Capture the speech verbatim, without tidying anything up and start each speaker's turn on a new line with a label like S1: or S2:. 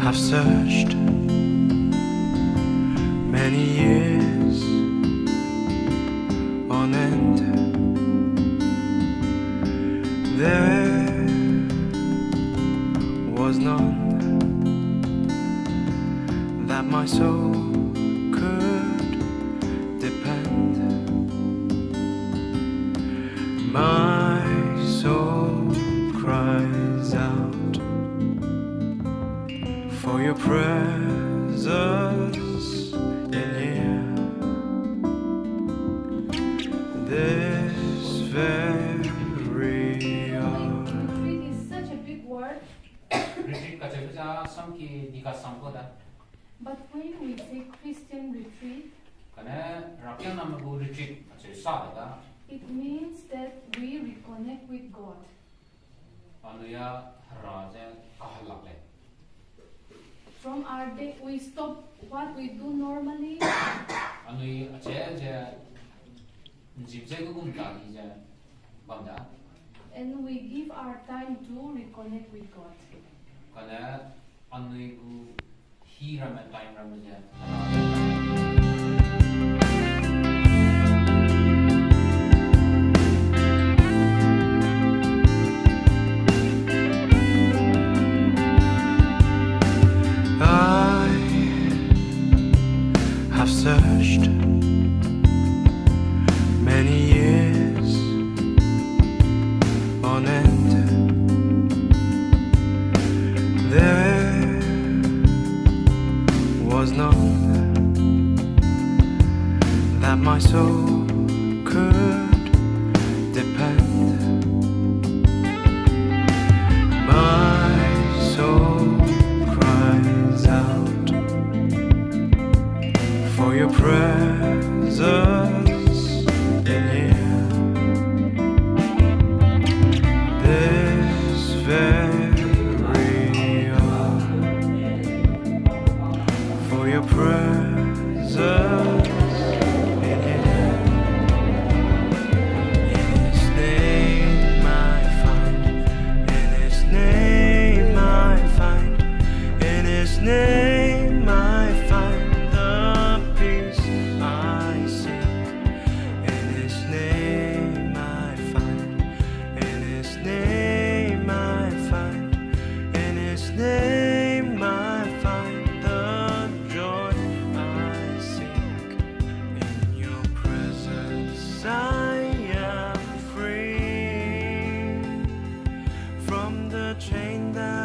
S1: I've searched many years on end. There was none that my soul could depend. My soul cries out for your presence in here. This very hour.
S2: Retreat is such a big word. But when we say Christian retreat, it means that we reconnect with God. From our day, we stop what we do normally. And we give our time to reconnect with God.
S1: I have searched many years on end. There was none that my soul could depend. My soul cries out for your presence in here. This very hour, for your presence in here. In His name I find, in His name I find, in His name I find the peace I seek. In His name I find, in His name I find, in His name I find the joy I seek. In your presence I am free from the chain that